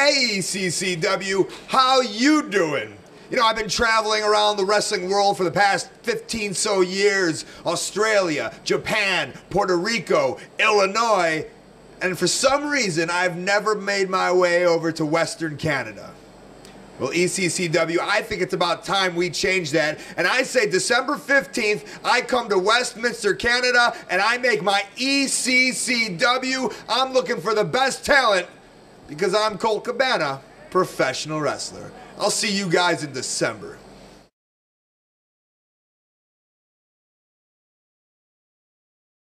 Hey ECCW, how you doing? You know, I've been traveling around the wrestling world for the past 15 so years. Australia, Japan, Puerto Rico, Illinois, and for some reason I've never made my way over to Western Canada. Well, ECCW, I think it's about time we change that, and I say December 15th, I come to Westminster, Canada, and I make my ECCW. I'm looking for the best talent because I'm Colt Cabana, professional wrestler. I'll see you guys in December.